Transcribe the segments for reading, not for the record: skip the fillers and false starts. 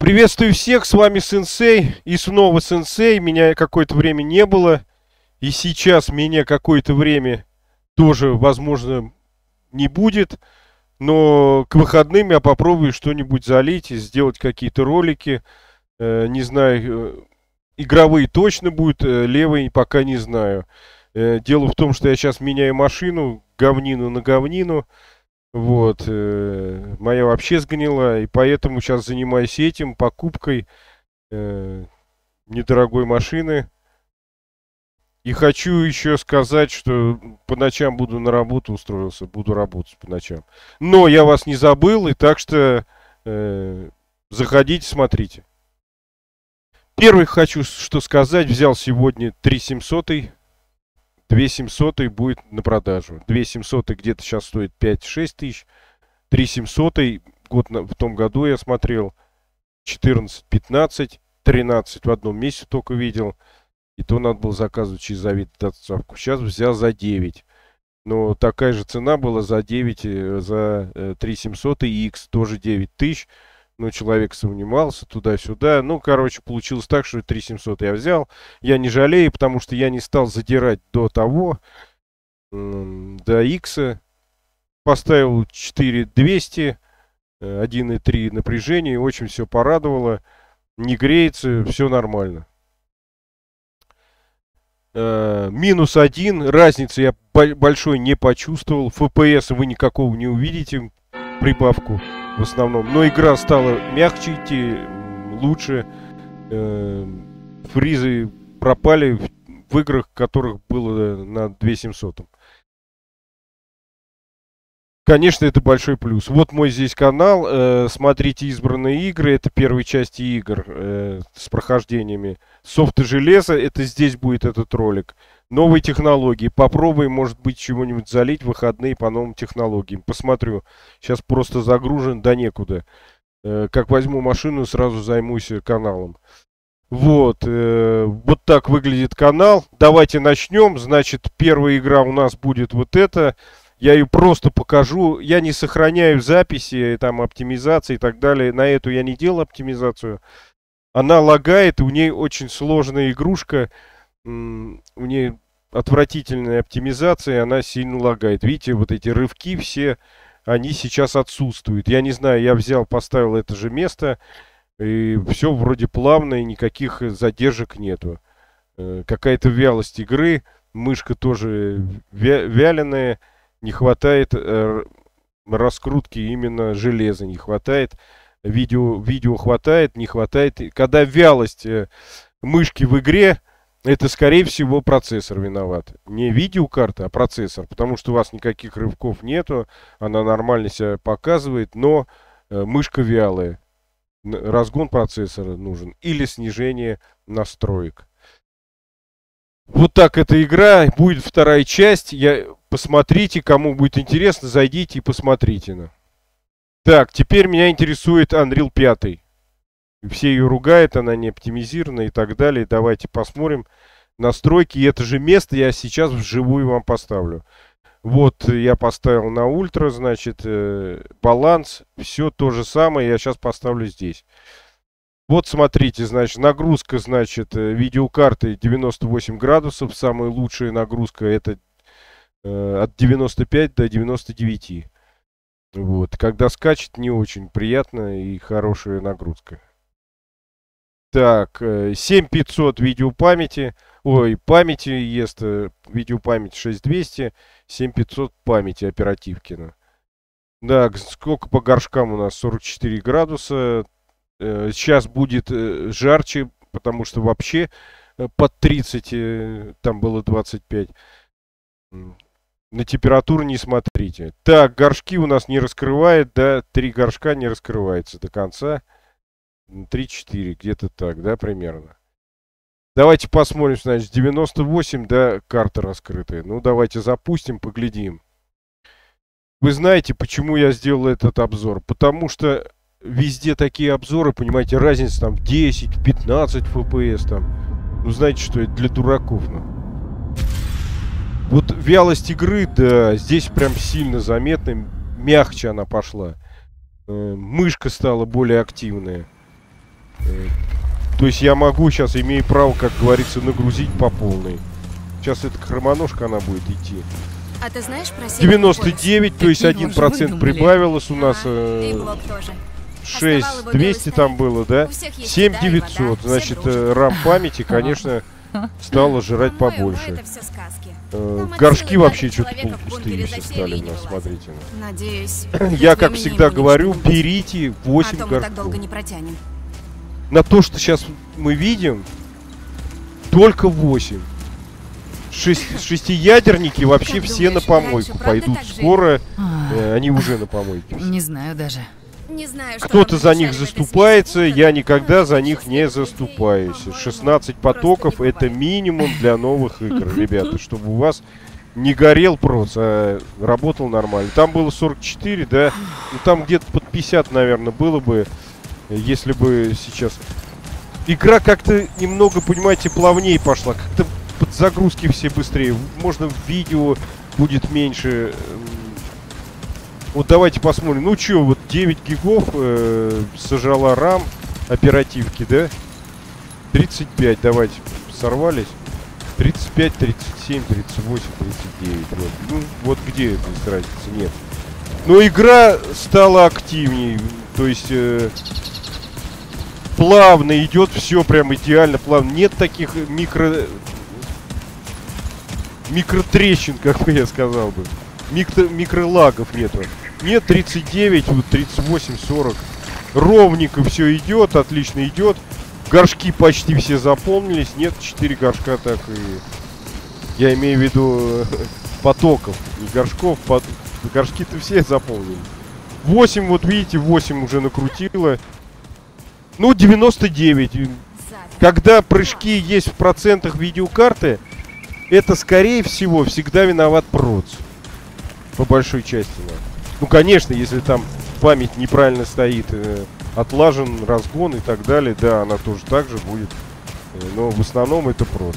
Приветствую всех, с вами Сенсей, и снова Сенсей, меня какое-то время не было, и сейчас меня какое-то время тоже, возможно, не будет, но к выходным я попробую что-нибудь залить и сделать какие-то ролики, не знаю, игровые точно будут, левые пока не знаю. Дело в том, что я сейчас меняю машину, говнину на говнину. Вот, моя вообще сгнила, и поэтому сейчас занимаюсь этим, покупкой недорогой машины. И хочу еще сказать, что по ночам буду на работу устроился, буду работать по ночам. Но я вас не забыл, и так что заходите, смотрите. Первый хочу что сказать, взял сегодня 3700. 2700 будет на продажу. 2700 где-то сейчас стоит 5-6 тысяч. 3700 в том году я смотрел 14, 15, 13 в одном месте только видел. И то надо было заказывать через Авито доставку. Сейчас взял за 9. Но такая же цена была за 9, за 3700 X, тоже 9 тысяч. Ну, человек сомневался туда-сюда. Ну, короче, получилось так, что 3700 я взял. Я не жалею, потому что я не стал задирать до того, до X. Поставил 4200, 1,3 напряжение. Очень все порадовало. Не греется, все нормально. -1. Разницы я большой не почувствовал. FPS вы никакого не увидите. Прибавку. В основном. Но игра стала мягче идти, лучше. Фризы пропали в играх, которых было на 2700. Конечно, это большой плюс. Вот мой здесь канал. Смотрите избранные игры. Это первые части игр с прохождениями. Софт и железо. Это здесь будет этот ролик. Новые технологии. Попробуем, может быть, чего-нибудь залить в выходные по новым технологиям. Посмотрю. Сейчас просто загружен, да некуда. Как возьму машину, сразу займусь каналом. Вот. Вот так выглядит канал. Давайте начнем. Значит, первая игра у нас будет вот эта. Я ее просто покажу. Я не сохраняю записи, там, оптимизации и так далее. На эту я не делал оптимизацию. Она лагает, у ней очень сложная игрушка. У нее отвратительная оптимизация, она сильно лагает. Видите, вот эти рывки все, они сейчас отсутствуют. Я не знаю, я взял, поставил это же место, и все вроде плавно, и никаких задержек нету. Какая-то вялость игры, мышка тоже вяленая. Не хватает раскрутки именно железа, не хватает. Видео хватает, не хватает. Когда вялость мышки в игре, это, скорее всего, процессор виноват. Не видеокарта, а процессор. Потому что у вас никаких рывков нету. Она нормально себя показывает, но мышка вялая. Разгон процессора нужен. Или снижение настроек. Вот так эта игра. Будет вторая часть. Посмотрите, кому будет интересно, зайдите и посмотрите. Так, теперь меня интересует Unreal 5. Все ее ругают, она не оптимизирована и так далее. Давайте посмотрим настройки. И это же место я сейчас вживую вам поставлю. Вот я поставил на ультра, значит, баланс. Все то же самое я сейчас поставлю здесь. Вот смотрите, значит, нагрузка, значит, видеокарты 98 градусов. Самая лучшая нагрузка это от 95 до 99. Вот. Когда скачет, не очень приятно и хорошая нагрузка. Так, 7500 видеопамяти. Ой, памяти ест. Видеопамять 6200. 7500 памяти оперативки. Да, сколько по горшкам у нас? 44 градуса. Сейчас будет жарче, потому что вообще под 30, там было 25. На температуру не смотрите. Так, горшки у нас не раскрывает, да, 3 горшка не раскрывается до конца. 3-4, где-то так, да, примерно. Давайте посмотрим, значит, 98, да, карта раскрытая. Ну, давайте запустим, поглядим. Вы знаете, почему я сделал этот обзор? Потому что везде такие обзоры, понимаете, разница там в 10-15 FPS там. Ну, знаете, что это для дураков, Вот вялость игры, да, здесь прям сильно заметно, мягче она пошла. Мышка стала более активная. То есть я могу сейчас, имею право, как говорится, нагрузить по полной. Сейчас эта хромоножка, она будет идти. А ты знаешь про 99, то есть Какие 1% прибавилось у нас. 6200 там было, да? 7900. Значит, RAM памяти, конечно, стало жрать побольше. Горшки вообще что-то полупустые все стали у нас, смотрите. Надеюсь. Я, как всегда говорю, берите 8 так горшков. долго не протянем. На то, что сейчас мы видим, только 8. Шестиядерники вообще Как все думаешь, на помойку раньше, правда, пойдут так жили? скоро. Они уже на помойке. Не знаю даже. Не знаю, что Кто-то вам за них намешали в этой заступается, смеси, я но никогда за очень них не вкусные заступаюсь. по-моему, 16 просто потоков не это бывает. минимум для новых игр, ребята, чтобы у вас не горел проц, а работал нормально. Там было 44, да? Ну там где-то под 50, наверное, было бы, если бы сейчас... Игра как-то немного, понимаете, плавнее пошла. Как-то подзагрузки все быстрее. Можно в видео будет меньше. Вот давайте посмотрим. Ну чё, вот 9 гигов сожрала RAM оперативки, да? 35, давайте, сорвались. 35, 37, 38, 39. Вот. Ну, вот где здесь разница? Нет. Но игра стала активней. То есть плавно идет, все прям идеально плавно. Нет таких микротрещин, как бы я сказал бы. Микролагов нету. Нет, 39, вот 38, 40. Ровненько все идет, отлично идет. Горшки почти все заполнились. Нет, 4 горшка так и... Я имею в виду потоков, не горшков. Горшки-то все заполнили. 8, вот видите, 8 уже накрутило. Ну, 99. Когда прыжки есть в процентах видеокарты, это, скорее всего, всегда виноват проц. По большой части. Да. Ну, конечно, если там память неправильно стоит, отлажен разгон и так далее, да, она тоже так же будет. Но в основном это проц.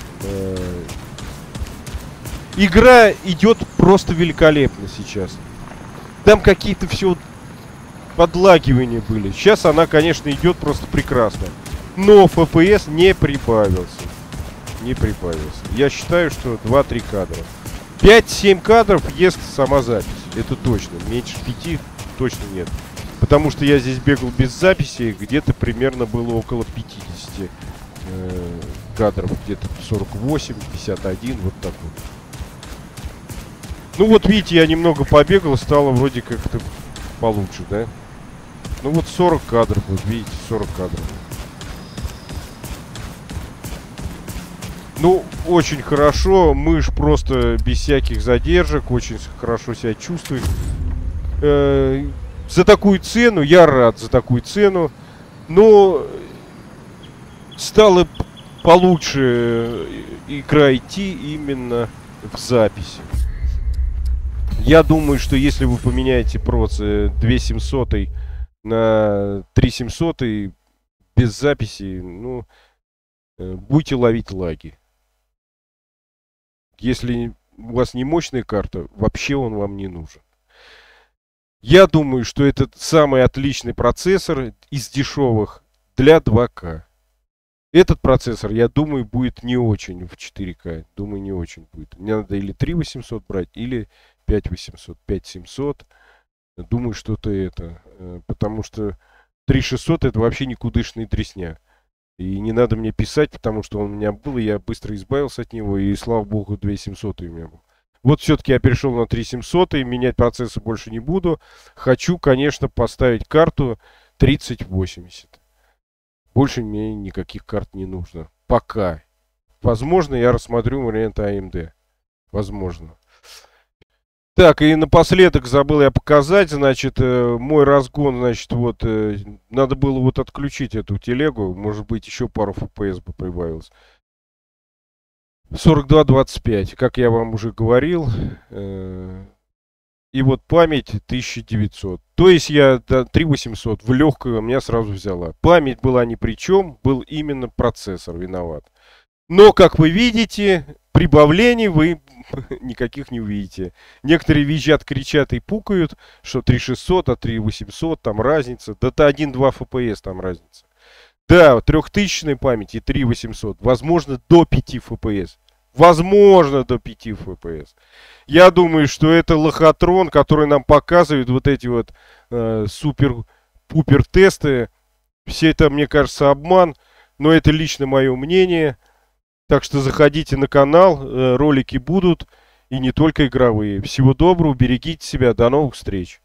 Игра идет просто великолепно сейчас. Там какие-то все подлагивания были. Сейчас она, конечно, идет просто прекрасно. Но FPS не прибавился. Не прибавился. Я считаю, что 2-3 кадра. 5-7 кадров ест сама запись. Это точно. Меньше 5 точно нет. Потому что я здесь бегал без записи. Где-то примерно было около 50 кадров. Где-то 48, 51. Вот так вот. Ну вот видите, я немного побегал. Стало вроде как-то получше, да? Ну вот 40 кадров. Вот видите, 40 кадров. Ну, очень хорошо. Мышь просто без всяких задержек. Очень хорошо себя чувствует. За такую цену, я рад за такую цену. Но стало получше игра идти именно в записи. Я думаю, что если вы поменяете процы 2700 на 3700 без записи, ну, будете ловить лаги. Если у вас не мощная карта, вообще он вам не нужен. Я думаю, что это самый отличный процессор из дешевых для 2К. Этот процессор, я думаю, будет не очень в 4К. Думаю, не очень будет. Мне надо или 3800 брать, или 5800, 5700. Думаю, что-то это. Потому что 3600 это вообще никудышная тресня. И не надо мне писать, потому что он у меня был, и я быстро избавился от него, и слава богу, 2700 у меня был. Вот все-таки я перешел на 3700, и менять процессор больше не буду. Хочу, конечно, поставить карту 3080. Больше мне никаких карт не нужно. Пока. Возможно, я рассмотрю вариант AMD. Возможно. Так, и напоследок забыл я показать, значит, мой разгон, значит, вот, надо было вот отключить эту телегу, может быть, еще пару FPS бы прибавилось. 42-25, как я вам уже говорил, и вот память 1900. То есть я 3800 в легкую у меня сразу взяла. Память была ни при чем, был именно процессор виноват. Но, как вы видите, прибавлений вы никаких не увидите. Некоторые визжат, кричат и пукают, что 3600, а 3800, там разница. Да это 1-2 FPS там разница. Да, 3000 памяти и 3800. Возможно, до 5 FPS. Возможно, до 5 FPS. Я думаю, что это лохотрон, который нам показывает вот эти вот супер-пупер тесты. Все это, мне кажется, обман. Но это лично мое мнение. Так что заходите на канал. Ролики будут. И не только игровые. Всего доброго. Берегите себя. До новых встреч.